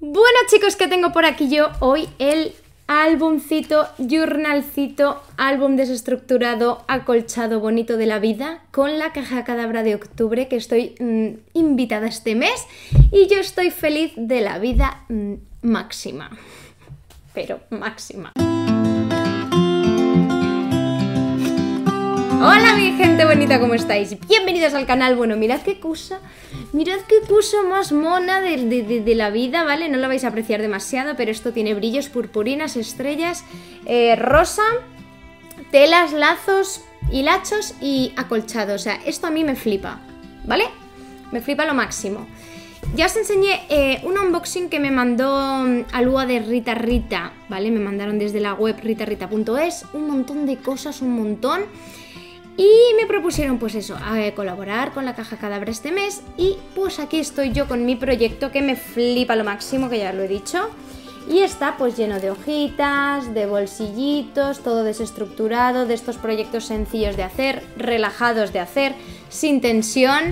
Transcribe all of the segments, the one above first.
Bueno, chicos, ¿qué tengo por aquí yo hoy? El álbumcito, journalcito, álbum desestructurado, acolchado, bonito de la vida, con la caja cadabra de octubre, que estoy invitada este mes, y yo estoy feliz de la vida máxima, pero máxima. Hola mi gente bonita, ¿cómo estáis? Bienvenidos al canal. Bueno, mirad qué cosa más mona de la vida, ¿vale? No lo vais a apreciar demasiado, pero esto tiene brillos, purpurinas, estrellas, rosa, telas, lazos, hilachos y acolchado. O sea, esto a mí me flipa, ¿vale? Me flipa lo máximo. Ya os enseñé un unboxing que me mandó Alúa de Rita, ¿vale? Me mandaron desde la web ritarita.es un montón de cosas, un montón. Y me propusieron pues eso, colaborar con la caja cadabra este mes. Y pues aquí estoy yo con mi proyecto que me flipa lo máximo, que ya lo he dicho. Y está pues lleno de hojitas, de bolsillitos, todo desestructurado, de estos proyectos sencillos de hacer, relajados de hacer, sin tensión.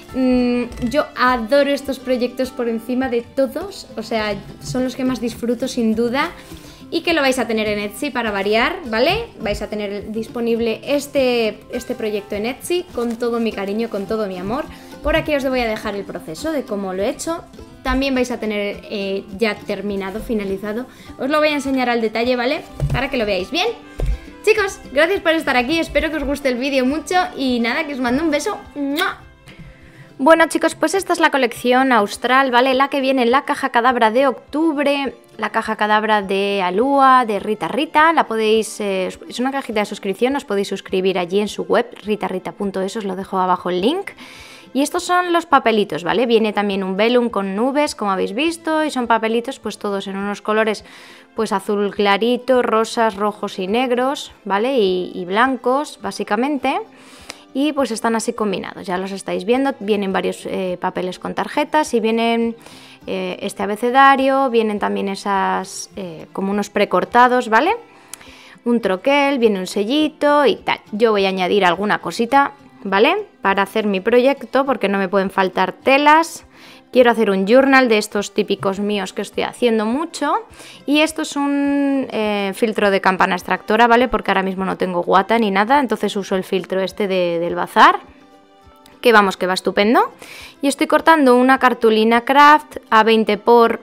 Yo adoro estos proyectos por encima de todos, o sea, son los que más disfruto sin duda. Y que lo vais a tener en Etsy para variar, ¿vale? Vais a tener disponible este proyecto en Etsy con todo mi cariño, con todo mi amor. Por aquí os voy a dejar el proceso de cómo lo he hecho. También vais a tener ya terminado, finalizado. Os lo voy a enseñar al detalle, ¿vale? Para que lo veáis bien. Chicos, gracias por estar aquí. Espero que os guste el vídeo mucho. Y nada, que os mando un beso. ¡Mua! Bueno, chicos, pues esta es la colección austral, ¿vale? La que viene en la caja cadabra de octubre, la caja cadabra de Alúa, de Rita. La podéis, es una cajita de suscripción, os podéis suscribir allí en su web, ritarita.es, os lo dejo abajo el link. Y estos son los papelitos, ¿vale? Viene también un velum con nubes, como habéis visto, y son papelitos pues todos en unos colores pues azul clarito, rosas, rojos y negros, ¿vale? Y blancos, básicamente. Y pues están así combinados, ya los estáis viendo, vienen varios papeles con tarjetas y vienen este abecedario, vienen también esas como unos precortados, ¿vale? Un troquel, viene un sellito y tal. Yo voy a añadir alguna cosita, ¿vale? Para hacer mi proyecto, porque no me pueden faltar telas. Quiero hacer un journal de estos típicos míos que estoy haciendo mucho. Y esto es un filtro de campana extractora, ¿vale? Porque ahora mismo no tengo guata ni nada, entonces uso el filtro este del bazar. Que vamos, que va estupendo. Y estoy cortando una cartulina craft a 20 por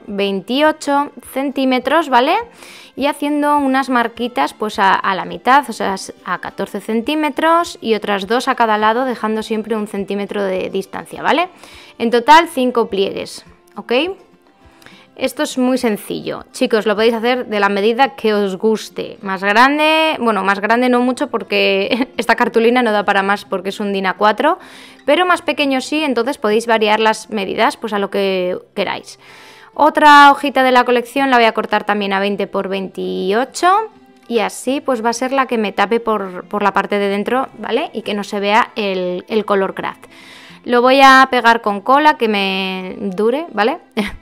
28 centímetros, ¿vale? Y haciendo unas marquitas pues a la mitad, o sea, a 14 centímetros y otras 2 a cada lado, dejando siempre 1 centímetro de distancia, ¿vale? En total 5 pliegues, ¿ok? Esto es muy sencillo, chicos, lo podéis hacer de la medida que os guste. Más grande, bueno, más grande no mucho porque esta cartulina no da para más porque es un DIN A4, pero más pequeño sí, entonces podéis variar las medidas pues a lo que queráis. Otra hojita de la colección la voy a cortar también a 20 por 28 y así pues va a ser la que me tape por la parte de dentro, ¿vale? Y que no se vea el color craft. Lo voy a pegar con cola que me dure, ¿vale?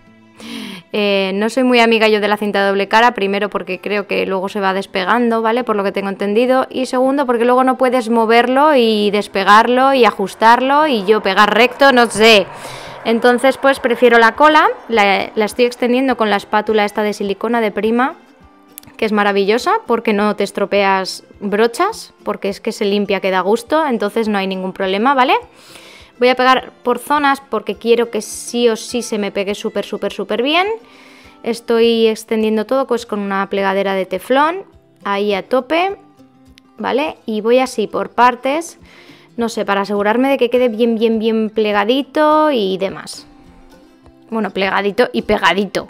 No soy muy amiga yo de la cinta de doble cara, primero porque creo que luego se va despegando, ¿vale? Por lo que tengo entendido, y segundo porque luego no puedes moverlo y despegarlo y ajustarlo y yo pegar recto, no sé. Entonces pues prefiero la cola, la estoy extendiendo con la espátula esta de silicona de Prima, que es maravillosa porque no te estropeas brochas, porque es que se limpia, que da gusto, entonces no hay ningún problema, ¿vale? Voy a pegar por zonas porque quiero que sí o sí se me pegue súper bien. Estoy extendiendo todo pues con una plegadera de teflón, ahí a tope, ¿vale? Y voy así por partes, no sé, para asegurarme de que quede bien plegadito y demás. Bueno, plegadito y pegadito.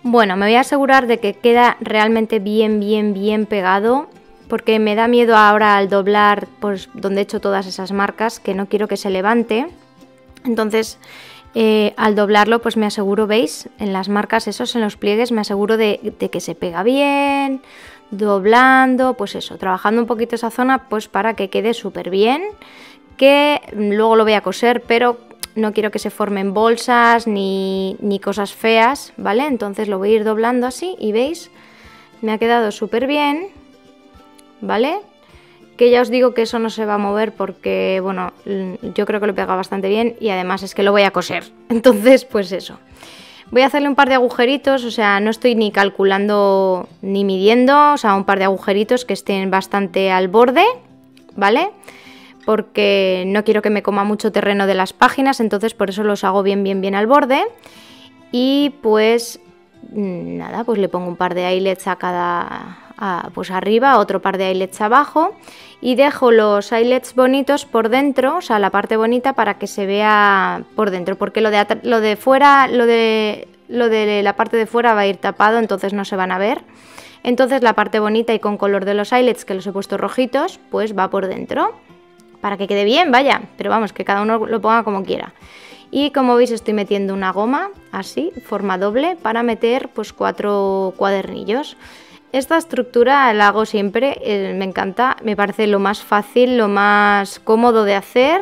Bueno, me voy a asegurar de que queda realmente bien pegado, porque me da miedo ahora al doblar, pues donde he hecho todas esas marcas, que no quiero que se levante. Entonces, al doblarlo, pues me aseguro, ¿veis? En las marcas, esos, en los pliegues, me aseguro de que se pega bien, doblando, pues eso, trabajando un poquito esa zona, pues para que quede súper bien, que luego lo voy a coser, pero no quiero que se formen bolsas ni cosas feas, ¿vale? Entonces lo voy a ir doblando así y veis, me ha quedado súper bien, ¿vale? Que ya os digo que eso no se va a mover porque, bueno, yo creo que lo pega bastante bien y además es que lo voy a coser. Entonces, pues eso. Voy a hacerle un par de agujeritos, o sea, no estoy ni calculando ni midiendo, o sea, un par de agujeritos que estén bastante al borde, ¿vale? Porque no quiero que me coma mucho terreno de las páginas, entonces por eso los hago bien al borde. Y pues nada, pues le pongo un par de eyelets a cada, pues arriba, otro par de eyelets abajo y dejo los eyelets bonitos por dentro, o sea, la parte bonita para que se vea por dentro, porque lo de fuera, lo de la parte de fuera va a ir tapado, entonces no se van a ver. Entonces la parte bonita y con color de los eyelets, que los he puesto rojitos, pues va por dentro. Para que quede bien, vaya, pero vamos, que cada uno lo ponga como quiera. Y como veis estoy metiendo una goma, así, forma doble, para meter pues 4 cuadernillos. Esta estructura la hago siempre, me encanta, me parece lo más fácil, lo más cómodo de hacer.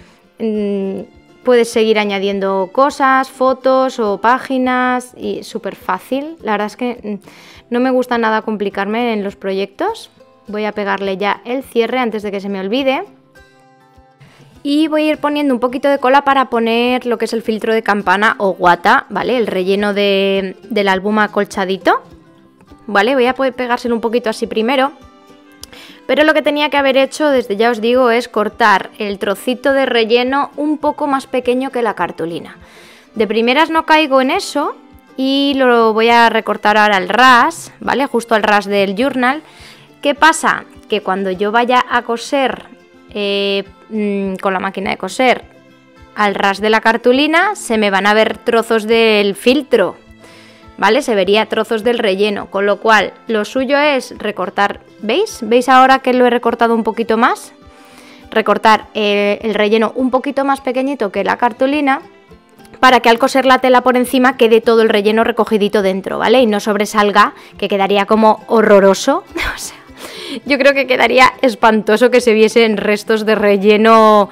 Puedes seguir añadiendo cosas, fotos o páginas y súper fácil. La verdad es que no me gusta nada complicarme en los proyectos. Voy a pegarle ya el cierre antes de que se me olvide. Y voy a ir poniendo un poquito de cola para poner lo que es el filtro de campana o guata, ¿vale? El relleno del álbum acolchadito, ¿vale? Voy a poder pegárselo un poquito así primero. Pero lo que tenía que haber hecho, desde ya os digo, es cortar el trocito de relleno un poco más pequeño que la cartulina. De primeras no caigo en eso y lo voy a recortar ahora al ras, ¿vale? Justo al ras del journal. ¿Qué pasa? Que cuando yo vaya a coser con la máquina de coser al ras de la cartulina se me van a ver trozos del filtro, ¿vale? Se vería trozos del relleno, con lo cual lo suyo es recortar, ¿veis? ¿Veis ahora que lo he recortado un poquito más? Recortar el relleno un poquito más pequeñito que la cartulina para que al coser la tela por encima quede todo el relleno recogidito dentro, ¿vale? Y no sobresalga, que quedaría como horroroso, o sea, yo creo que quedaría espantoso que se viesen restos de relleno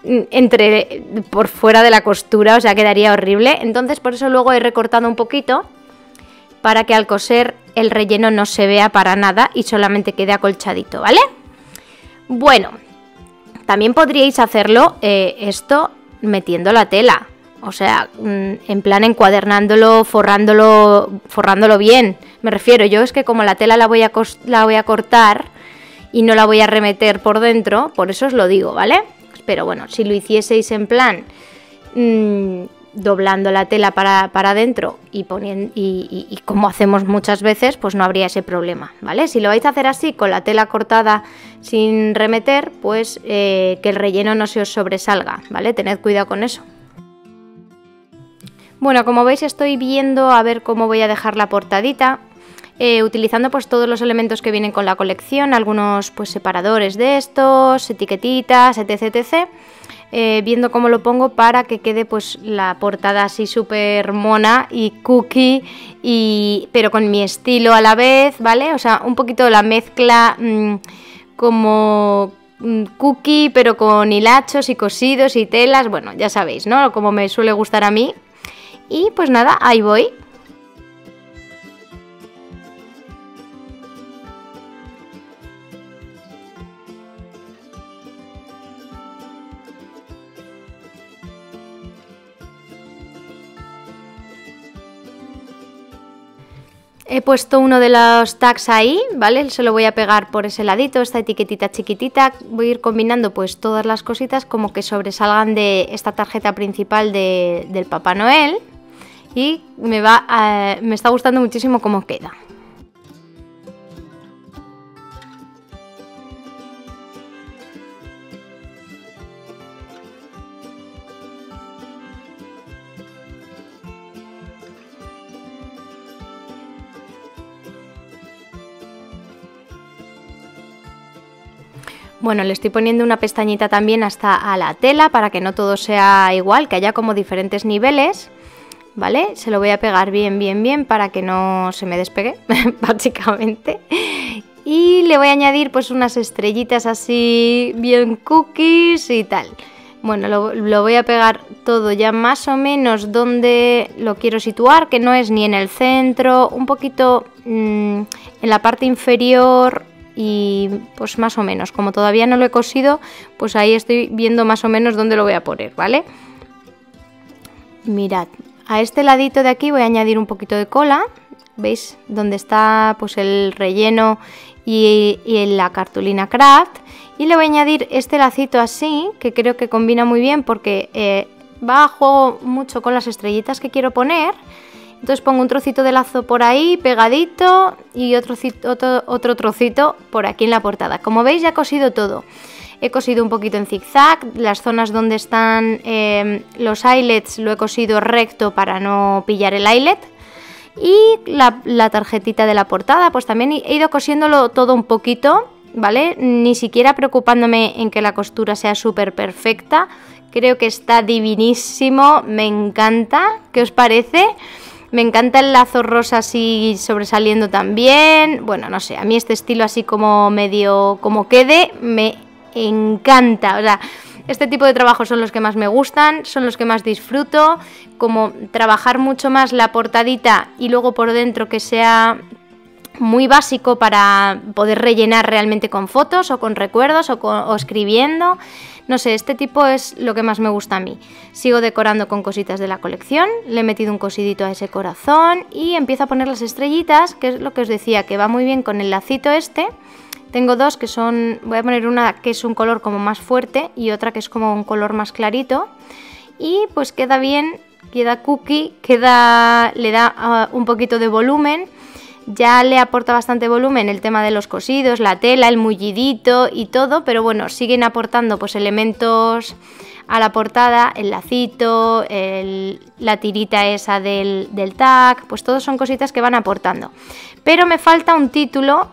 por fuera de la costura, o sea, quedaría horrible. Entonces por eso luego he recortado un poquito para que al coser el relleno no se vea para nada y solamente quede acolchadito, ¿vale? Bueno, también podríais hacerlo esto metiendo la tela, o sea, en plan encuadernándolo, forrándolo bien. Me refiero, yo es que como la tela la voy a cortar y no la voy a remeter por dentro, por eso os lo digo, ¿vale? Pero bueno, si lo hicieseis en plan doblando la tela para adentro y como hacemos muchas veces, pues no habría ese problema, ¿vale? Si lo vais a hacer así, con la tela cortada sin remeter, pues que el relleno no se os sobresalga, ¿vale? Tened cuidado con eso. Bueno, como veis estoy viendo a ver cómo voy a dejar la portadita, utilizando pues todos los elementos que vienen con la colección, algunos pues separadores de estos, etiquetitas, etc, viendo cómo lo pongo para que quede pues la portada así súper mona y cookie, pero con mi estilo a la vez, ¿vale? O sea, un poquito la mezcla como cookie, pero con hilachos y cosidos y telas, bueno, ya sabéis, ¿no? Como me suele gustar a mí. Y pues nada, ahí voy. He puesto uno de los tags ahí, ¿vale? Se lo voy a pegar por ese ladito, esta etiquetita chiquitita. Voy a ir combinando pues todas las cositas como que sobresalgan de esta tarjeta principal del Papá Noel. Y me está gustando muchísimo cómo queda. Bueno, le estoy poniendo una pestañita también hasta a la tela para que no todo sea igual, que haya como diferentes niveles, ¿vale? Se lo voy a pegar bien, bien, bien para que no se me despegue, básicamente. Y le voy a añadir pues unas estrellitas así bien cookies y tal. Bueno, lo voy a pegar todo ya más o menos donde lo quiero situar, que no es ni en el centro, un poquito en la parte inferior. Y pues más o menos, como todavía no lo he cosido, pues ahí estoy viendo más o menos dónde lo voy a poner, ¿vale? Mirad, a este ladito de aquí voy a añadir un poquito de cola, ¿veis? Donde está pues el relleno y la cartulina craft. Y le voy a añadir este lacito así, que creo que combina muy bien porque va a juego mucho con las estrellitas que quiero poner. Entonces pongo un trocito de lazo por ahí pegadito y otro trocito por aquí en la portada. Como veis ya he cosido todo. He cosido un poquito en zigzag, las zonas donde están los eyelets lo he cosido recto para no pillar el eyelet. Y la tarjetita de la portada pues también he ido cosiéndolo todo un poquito, ¿vale? Ni siquiera preocupándome en que la costura sea súper perfecta. Creo que está divinísimo, me encanta. ¿Qué os parece? Me encanta el lazo rosa así sobresaliendo también. Bueno, no sé, a mí este estilo así como medio como quede me encanta. O sea, este tipo de trabajos son los que más me gustan, son los que más disfruto. Como trabajar mucho más la portadita y luego por dentro que sea muy básico para poder rellenar realmente con fotos o con recuerdos o escribiendo. No sé, este tipo es lo que más me gusta a mí. Sigo decorando con cositas de la colección, le he metido un cosidito a ese corazón y empiezo a poner las estrellitas, que es lo que os decía, que va muy bien con el lacito este. Tengo dos que son, voy a poner una que es un color como más fuerte y otra que es como un color más clarito. Y pues queda bien, queda cookie, le da un poquito de volumen. Ya le aporta bastante volumen el tema de los cosidos, la tela, el mullidito y todo, pero bueno, siguen aportando pues elementos a la portada, el lacito, la tirita esa del tag, pues todos son cositas que van aportando. Pero me falta un título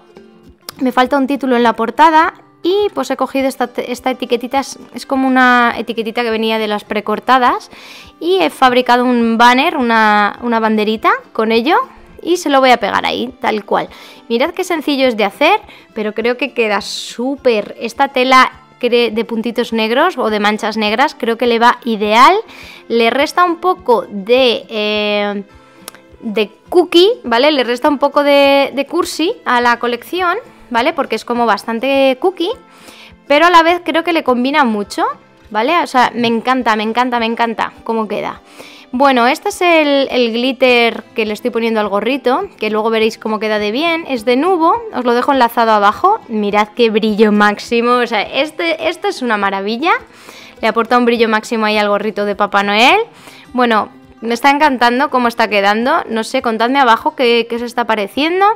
en la portada y pues he cogido esta etiquetita, es como una etiquetita que venía de las precortadas y he fabricado un banner, una banderita con ello. Y se lo voy a pegar ahí, tal cual. Mirad qué sencillo es de hacer, pero creo que queda súper. Esta tela de puntitos negros o de manchas negras creo que le va ideal. Le resta un poco de cookie, ¿vale? Le resta un poco de cursi a la colección, ¿vale? Porque es como bastante cookie, pero a la vez creo que le combina mucho, ¿vale? O sea, me encanta cómo queda. Bueno, este es el glitter que le estoy poniendo al gorrito, que luego veréis cómo queda de bien. Es de nubo, os lo dejo enlazado abajo. Mirad qué brillo máximo, o sea, esto es una maravilla. Le aporta un brillo máximo ahí al gorrito de Papá Noel. Bueno, me está encantando cómo está quedando. No sé, contadme abajo qué os está pareciendo.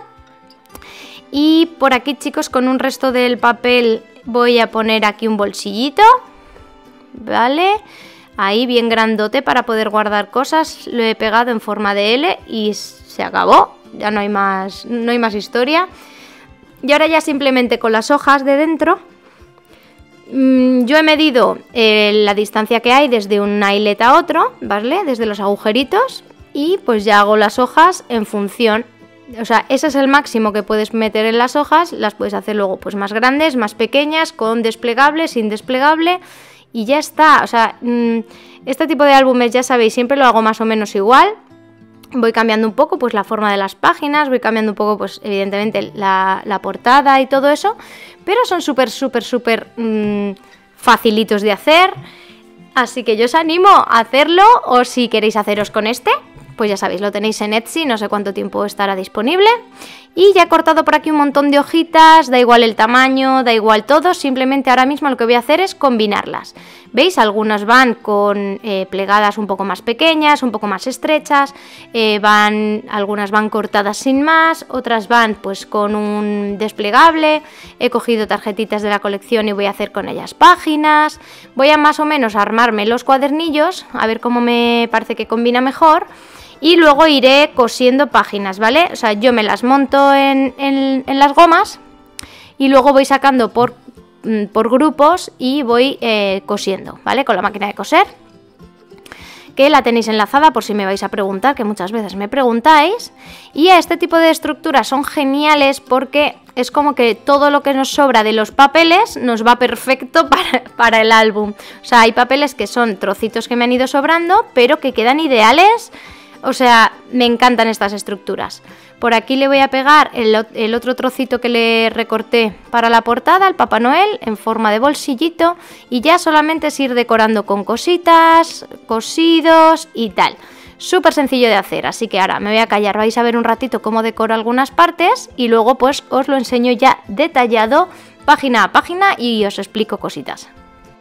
Y por aquí, chicos, con un resto del papel voy a poner aquí un bolsillito, ¿vale? Ahí bien grandote para poder guardar cosas. Lo he pegado en forma de L y se acabó. Ya no hay más historia. Y ahora ya simplemente con las hojas de dentro. Yo he medido la distancia que hay desde un eyelet a otro, ¿vale? Desde los agujeritos. Y pues ya hago las hojas en función. O sea, ese es el máximo que puedes meter en las hojas. Las puedes hacer luego pues más grandes, más pequeñas, con desplegable, sin desplegable. Y ya está, o sea, este tipo de álbumes ya sabéis, siempre lo hago más o menos igual. Voy cambiando un poco pues la forma de las páginas, voy cambiando un poco pues evidentemente la portada y todo eso. Pero son súper facilitos de hacer. Así que yo os animo a hacerlo, o si queréis haceros con este, pues ya sabéis, lo tenéis en Etsy, no sé cuánto tiempo estará disponible. Y ya he cortado por aquí un montón de hojitas, da igual el tamaño, da igual todo, simplemente ahora mismo lo que voy a hacer es combinarlas. ¿Veis? Algunas van con plegadas un poco más pequeñas, un poco más estrechas, algunas van cortadas sin más, otras van pues con un desplegable. He cogido tarjetitas de la colección y voy a hacer con ellas páginas. Voy a más o menos armarme los cuadernillos, a ver cómo me parece que combina mejor. Y luego iré cosiendo páginas, ¿vale? O sea, yo me las monto en las gomas y luego voy sacando por por grupos y voy cosiendo, ¿vale? Con la máquina de coser, que la tenéis enlazada por si me vais a preguntar, que muchas veces me preguntáis. Y a este tipo de estructuras son geniales porque es como que todo lo que nos sobra de los papeles nos va perfecto para el álbum. O sea, hay papeles que son trocitos que me han ido sobrando, pero que quedan ideales. O sea, me encantan estas estructuras. Por aquí le voy a pegar el otro trocito que le recorté para la portada, al Papá Noel, en forma de bolsillito. Y ya solamente es ir decorando con cositas, cosidos y tal. Súper sencillo de hacer, así que ahora me voy a callar. Vais a ver un ratito cómo decoro algunas partes y luego pues os lo enseño ya detallado, página a página, y os explico cositas.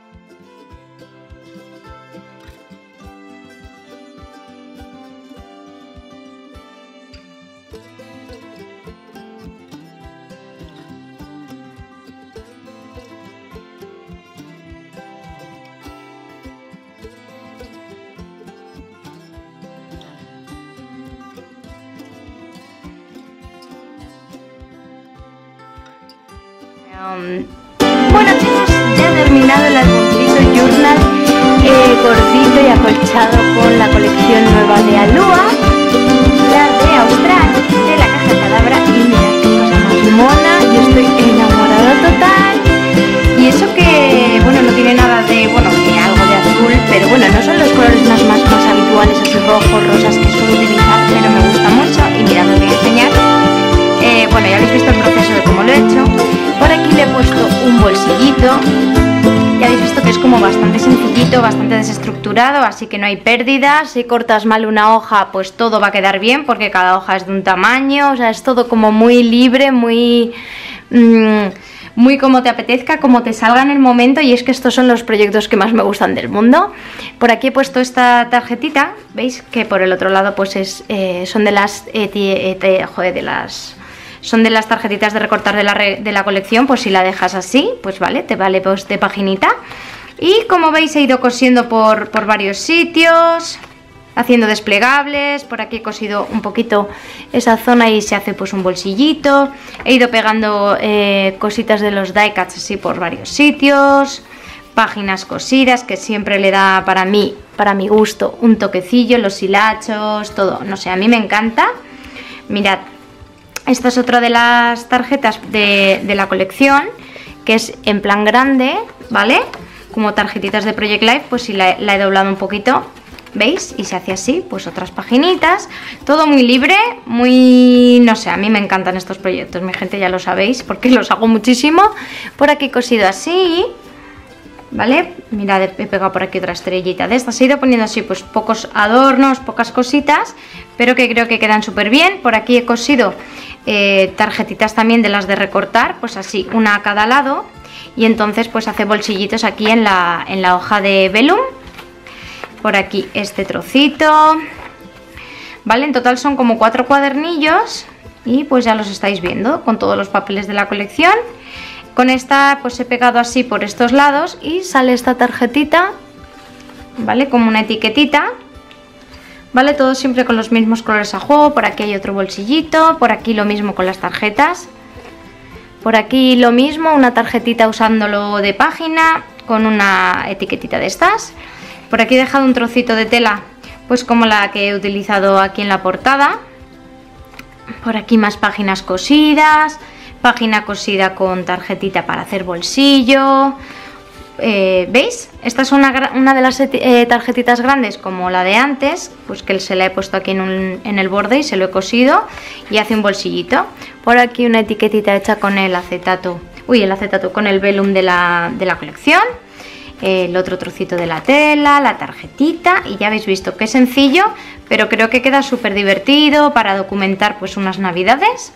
Bueno chicos, ya he terminado el álbumcito journal gordito y acolchado con la colección nueva de Alua, la de Austral, de la Caja Cadabra, y mirad qué cosa más mona, yo estoy enamorada total. Y eso que, bueno, no tiene nada de, bueno, tiene algo de azul, pero bueno, no son los colores más habituales, así rojos, rosas que suelo utilizar, pero me gusta mucho. Y mirad, os voy a enseñar. Bueno, ya habéis visto el proceso de cómo lo he hecho. Por aquí le he puesto un bolsillito. Ya habéis visto que es como bastante sencillito, bastante desestructurado, así que no hay pérdidas. Si cortas mal una hoja, pues todo va a quedar bien, porque cada hoja es de un tamaño. O sea, es todo como muy libre, muy como te apetezca, como te salga en el momento. Y es que estos son los proyectos que más me gustan del mundo. Por aquí he puesto esta tarjetita, veis que por el otro lado pues son de las tarjetitas de recortar de la colección. Pues si la dejas así, pues vale, te vale pues de paginita. Y como veis he ido cosiendo por varios sitios, haciendo desplegables. Por aquí he cosido un poquito esa zona y se hace pues un bolsillito. He ido pegando cositas de los die cuts así por varios sitios. Páginas cosidas, que siempre le da para mi gusto un toquecillo, los hilachos, todo, no sé, a mí me encanta. Mirad, esta es otra de las tarjetas de la colección, que es en plan grande, ¿vale? Como tarjetitas de Project Life, pues sí la he doblado un poquito, ¿veis? Y se hace así, pues otras paginitas, todo muy libre, muy, no sé, a mí me encantan estos proyectos, mi gente, ya lo sabéis, porque los hago muchísimo. Por aquí he cosido así, ¿vale? Mirad, he pegado por aquí otra estrellita de estas. He ido poniendo así pues pocos adornos, pocas cositas, pero que creo que quedan súper bien. Por aquí he cosido tarjetitas también de las de recortar, pues así, una a cada lado. Y entonces pues hace bolsillitos aquí en la hoja de velum. Por aquí este trocito, ¿vale? En total son como 4 cuadernillos y pues ya los estáis viendo con todos los papeles de la colección. Con esta pues he pegado así por estos lados y sale esta tarjetita, ¿vale? Como una etiquetita, ¿vale? Todo siempre con los mismos colores a juego. Por aquí hay otro bolsillito, por aquí lo mismo con las tarjetas. Por aquí lo mismo, una tarjetita usándolo de página con una etiquetita de estas. Por aquí he dejado un trocito de tela, pues como la que he utilizado aquí en la portada. Por aquí más páginas cosidas. Página cosida con tarjetita para hacer bolsillo. ¿Veis? Esta es una de las tarjetitas grandes como la de antes, pues que se la he puesto aquí en el borde y se lo he cosido y hace un bolsillito. Por aquí una etiquetita hecha con el acetato, con el velum de la colección. El otro trocito de la tela, la tarjetita, y ya habéis visto que sencillo, pero creo que queda súper divertido para documentar pues unas navidades.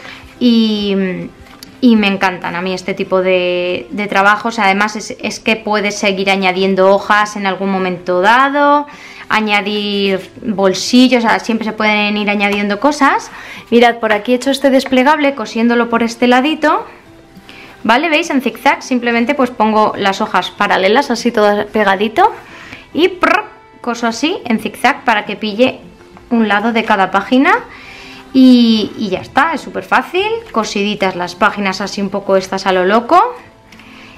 Y me encantan a mí este tipo de trabajos. Además es que puedes seguir añadiendo hojas en algún momento dado, añadir bolsillos, o sea, siempre se pueden ir añadiendo cosas. Mirad, por aquí he hecho este desplegable cosiéndolo por este ladito, ¿vale? ¿Veis? En zigzag simplemente pues pongo las hojas paralelas así todo pegadito y coso así en zigzag para que pille un lado de cada página. Y ya está, es súper fácil, cosiditas las páginas así un poco estas a lo loco.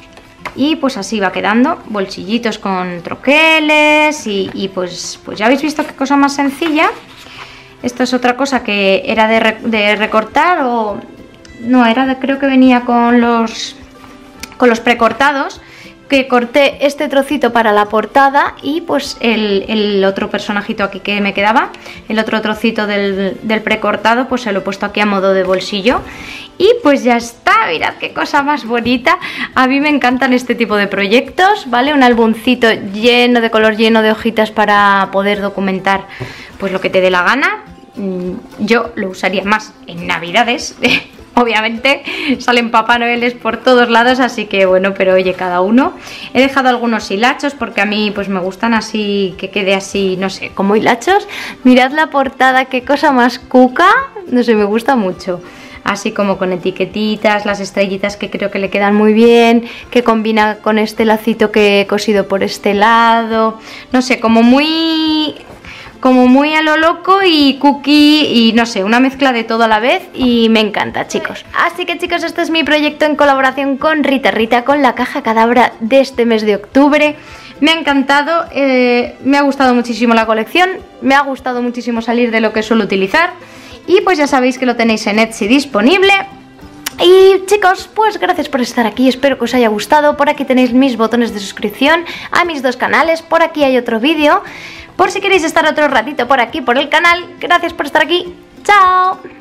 Y pues así va quedando, bolsillitos con troqueles y pues ya habéis visto qué cosa más sencilla. Esto es otra cosa que era de recortar o... No, creo que venía con los precortados, que corté este trocito para la portada y pues el otro personajito aquí que me quedaba, el otro trocito del precortado, pues se lo he puesto aquí a modo de bolsillo. Y pues ya está, mirad qué cosa más bonita. A mí me encantan este tipo de proyectos, ¿vale? Un álbumcito lleno de color, lleno de hojitas para poder documentar pues lo que te dé la gana. Yo lo usaría más en Navidades. Obviamente salen Papá Noeles por todos lados, así que bueno, pero oye, cada uno. He dejado algunos hilachos porque a mí pues me gustan así, que quede así, no sé, como hilachos. Mirad la portada, qué cosa más cuca, no sé, me gusta mucho. Así como con etiquetitas, las estrellitas que creo que le quedan muy bien, que combina con este lacito que he cosido por este lado. No sé, como muy a lo loco y cookie y no sé, una mezcla de todo a la vez y me encanta, chicos. Así que chicos, este es mi proyecto en colaboración con Rita, con la caja Cadabra de este mes de octubre. Me ha encantado, me ha gustado muchísimo la colección, me ha gustado muchísimo salir de lo que suelo utilizar y pues ya sabéis que lo tenéis en Etsy disponible. Y chicos, pues gracias por estar aquí, espero que os haya gustado. Por aquí tenéis mis botones de suscripción a mis dos canales, por aquí hay otro vídeo, por si queréis estar otro ratito por aquí por el canal. Gracias por estar aquí, chao.